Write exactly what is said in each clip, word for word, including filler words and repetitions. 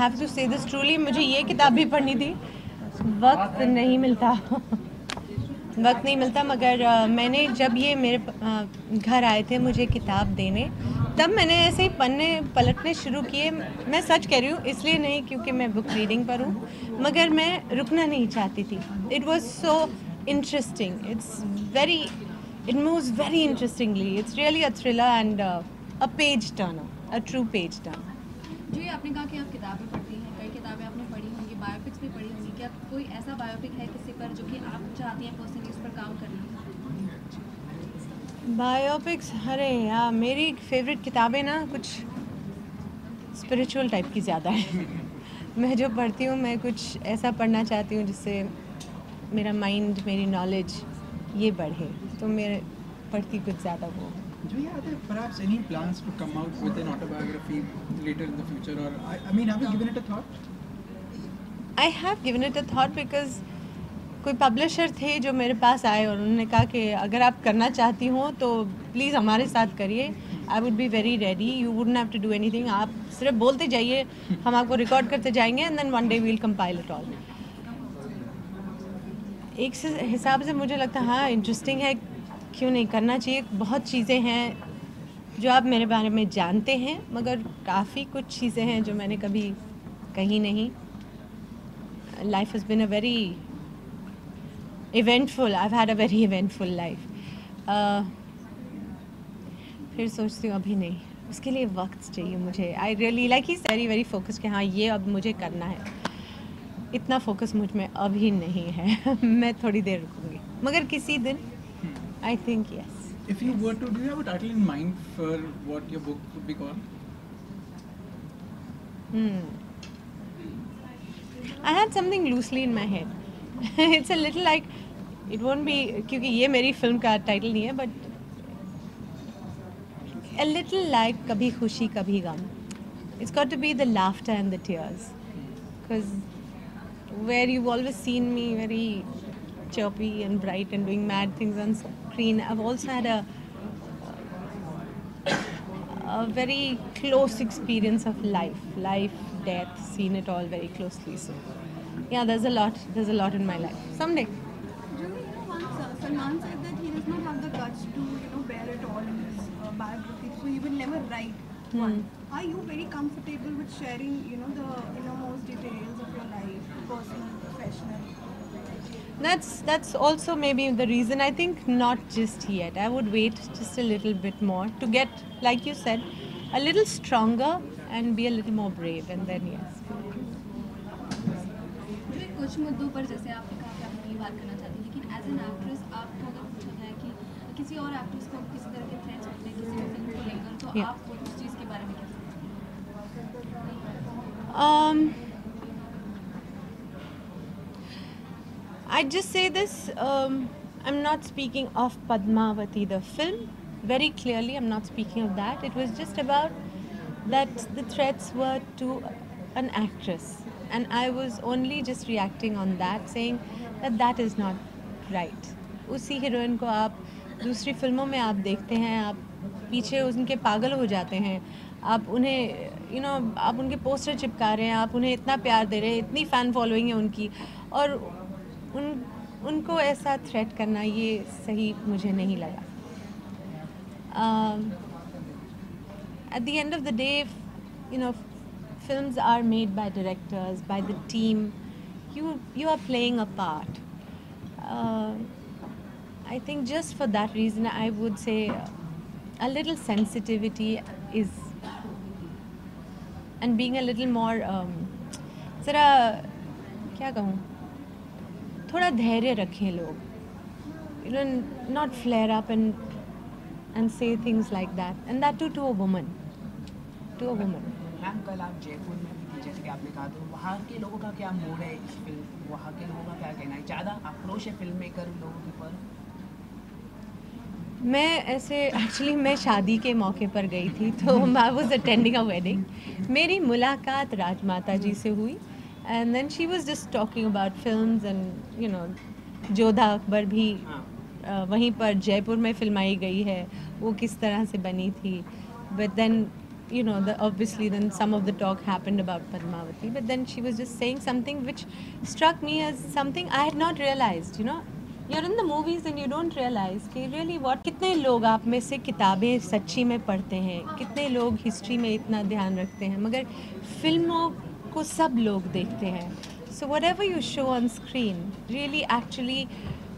Have to say this truly, मुझे ये किताब भी पढ़नी थी, वक्त नहीं मिलता वक्त नहीं मिलता मगर uh, मैंने जब ये मेरे uh, घर आए थे मुझे किताब देने, तब मैंने ऐसे ही पन्ने पलटने शुरू किए। मैं सच कह रही हूँ, इसलिए नहीं क्योंकि मैं बुक रीडिंग पर हूँ, मगर मैं रुकना नहीं चाहती थी। It was so interesting, it's very it moves very interestingly, it's really a thriller and a page turner, a true page turner. जी, आपने कहा कि आप किताबें पढ़ती हैं, कई किताबें आपने पढ़ी होंगी, बायोपिक्स भी पढ़ी होंगी, क्या कोई ऐसा बायोपिक है किसी पर जो कि आप चाहती हैं पर्सनली उस पर काम करना? बायोपिक्स, अरे यार मेरी फेवरेट किताबें ना कुछ स्पिरिचुअल टाइप की ज़्यादा है। मैं जो पढ़ती हूँ मैं कुछ ऐसा पढ़ना चाहती हूँ जिससे मेरा माइंड, मेरी नॉलेज ये बढ़े, तो मैं पढ़ती कुछ ज़्यादा वो। Do you have perhaps any plans to come out with an autobiography later in the future, or I, I mean, have you given it a thought? I have given it a thought because कोई publisher थे जो मेरे पास आए और उन्होंने कहा कि अगर आप करना चाहती हो तो प्लीज़ हमारे साथ करिए, I would be very ready, you wouldn't have to do anything, आप सिर्फ बोलते जाइए, हम आपको रिकॉर्ड करते जाएंगे and then one day we will compile it all. एक से हिसाब से मुझे लगता है हाँ इंटरेस्टिंग है, क्यों नहीं करना चाहिए। बहुत चीज़ें हैं जो आप मेरे बारे में जानते हैं, मगर काफ़ी कुछ चीज़ें हैं जो मैंने कभी कही नहीं। Life has been a very eventful, I have had a very eventful life. फिर सोचती हूँ अभी नहीं, उसके लिए वक्त चाहिए मुझे। आई रियली लाइक ही वेरी वेरी फोकस कि हाँ ये अब मुझे करना है। इतना फोकस मुझ में अभी नहीं है। मैं थोड़ी देर रुकूंगी, मगर किसी दिन I think yes. If you were to, do you have a title in mind for what your book would be called? Hmm. I had something loosely in my head. It's a little like, it won't be क्योंकि ये मेरी film का title नहीं है, but a little like कभी खुशी कभी गम. It's got to be the laughter and the tears, because where you've always seen me very chirpy and bright and doing mad things on screen, I've also had a a very close experience of life, life, death, seen it all very closely. So, yeah, there's a lot, there's a lot in my life. Someday. Do you know once uh, Salman said that he does not have the guts to, you know, bear it all in his uh, biography, so he will never write one. Are you very comfortable with sharing, you know, the innermost details of your life, personal, professional? That's that's also maybe the reason. I think not just yet. I would wait just a little bit more to get, like you said, a little stronger and be a little more brave, and then yes. मुझे कुछ मुद्दों पर, जैसे आपने कहा कि आप नहीं बात करना चाहती, लेकिन एज एन एक्ट्रेस आपको अगर पूछा जाए कि किसी और एक्ट्रेस को किसी तरह के थ्रेट्स होते हैं किसी भी फिल्म को लेकर, तो Yeah. आप उस चीज़ के बारे में क्या सोचते हैं? Um, I'd just say this, um, I'm not speaking of Padmavati, the film, very clearly I'm not speaking of that. It was just about that the threats were to an actress, and I was only just reacting on that, saying that that is not right. उसी heroine को आप दूसरी फिल्मों में आप देखते हैं, आप पीछे उनके पागल हो जाते हैं, आप उन्हें यू you नो know, आप उनके पोस्टर चिपका रहे हैं, आप उन्हें इतना प्यार दे रहे हैं, इतनी फ़ैन फॉलोइंग है उनकी, और उन उनको ऐसा थ्रेट करना ये सही मुझे नहीं लगा। At the end of the day, you know, films are made by directors, by the team. You you are playing a part. Uh, I think just for that reason, I would say a little sensitivity is, and being a little more um, ज़रा क्या कहूँ, थोड़ा धैर्य रखें लोग, you know, not flare up and and say things like that, and that too to a woman, to a woman. Ma'am कल आप जयपुर में भी थी, जैसे कि आपने कहा, तो वहाँ के लोगों का क्या मूड है इस फिल्म, वहाँ के लोगों का क्या कहना है, ज़्यादा आक्रोश है फिल्म मेकर लोगों के ऊपर? मैं ऐसे एक्चुअली मैं शादी के मौके पर गई थी, तो I was attending a wedding, मेरी मुलाकात राजमाता जी से हुई, and then she was just talking about films and you know Jodha Akbar भी uh, वहीं पर जयपुर में फिल्माई गई है, वो किस तरह से बनी थी, but then you know, the, obviously then some of the talk happened about Padmavati, but then she was just saying something which struck me as something I had not realized, you know. You're in the movies and you don't realize कि really what कितने लोग आप में से किताबें सच्ची में पढ़ते हैं, कितने लोग हिस्ट्री में इतना ध्यान रखते हैं, मगर फिल्मों को सब लोग देखते हैं. So whatever you show on screen really actually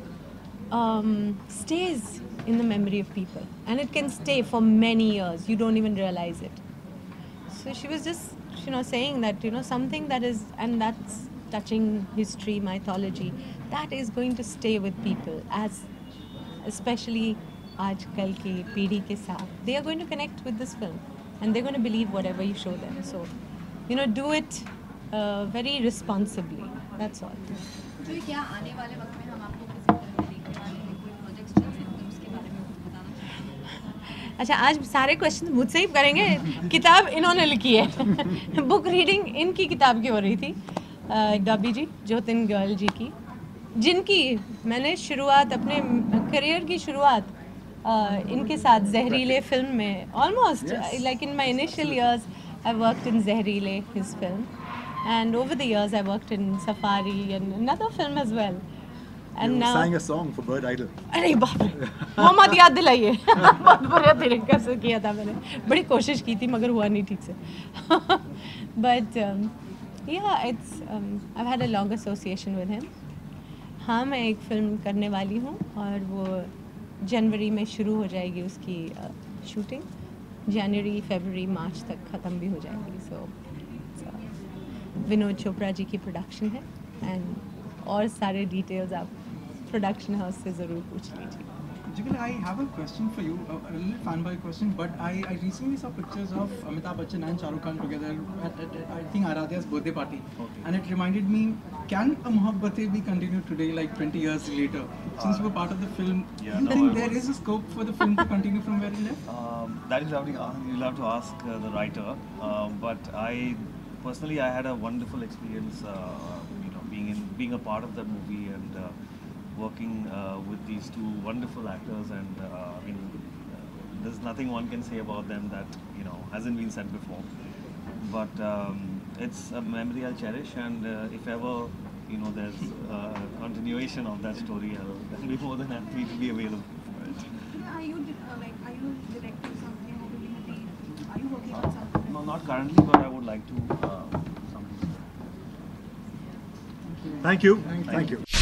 um, stays in the memory of people, and it can stay for many years. You don't even realize it. So she was just, you know, saying that, you know, something that is, and that's touching history, mythology, that is going to stay with people, as especially आजकल की पीढ़ी के साथ. They are going to connect with this film, and they're going to believe whatever you show them. So, you know, do it uh, very responsibly. That's all. तो ये क्या आने वाले वक्त में हम आपको किसी फिल्म में देखने वाले हैं, कोई प्रोजेक्ट्स चल सकते हैं, उसके बारे में कुछ बताना चाहिए? अच्छा, आज सारे क्वेश्चन मुझसे ही करेंगे. किताब इन्होंने लिखी है. बुक रीडिंग इनकी किताब की हो रही थी, गबी जी, ज्योतिन गर्ल जी की, जिनकी मैंने शुरुआत, अपने करियर की शुरुआत इनके साथ जहरीले फिल्म में, almost like in my initial years I worked in Zahreelay, his film, and over the years I worked in Safari and another film as well. And you now sang a song for Bird Idol. अरे बाप रे, मोहम्मद याद दिलाइए. बहुत बुरा तरीके से किया था मैंने, बड़ी कोशिश की थी मगर हुआ नहीं ठीक से. But um, yeah, it's um, I've had a long association with him. हाँ, मैं एक फिल्म करने वाली हूँ और वो जनवरी में शुरू हो जाएगी उसकी शूटिंग. जनवरी, फरवरी, मार्च तक ख़त्म भी हो जाएगी. सो विनोद चोपड़ा जी की प्रोडक्शन है, एंड और सारे डिटेल्स आप प्रोडक्शन हाउस से ज़रूर पूछ लीजिए. Jigal, I have a question for you, a, a little fanboy question, but I, I recently saw pictures of Amitabh Bachchan and Shah Rukh Khan together at, at, at I think Aradhya's birthday party, Okay. and it reminded me, can a Mohabbatein be continued today, like twenty years later, since you were part of the film? Yeah, do you no, think I there was- is a scope for the film to continue from where it left? Um, that is something uh, you'll have to ask uh, the writer. Um, but I personally, I had a wonderful experience, uh, you know, being in being a part of that movie and uh, working uh, with these two wonderful actors. And uh, I mean, uh, there's nothing one can say about them that you know hasn't been said before. But um, it's a memory I'll cherish, and uh, if ever you know there's uh, a continuation of that story, I'll, I'll be more than happy to be available for it. Are you uh, like are you directing something, or will you be, are you working on something? No, not currently, but I would like to. Uh, someday. Thank you. Thank you.